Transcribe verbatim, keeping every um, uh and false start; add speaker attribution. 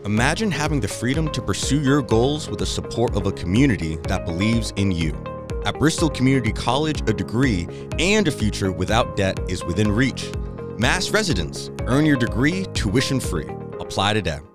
Speaker 1: Imagine having the freedom to pursue your goals with the support of a community that believes in you. At Bristol Community College, a degree and a future without debt is within reach. Mass residence, earn your degree tuition free. Apply today.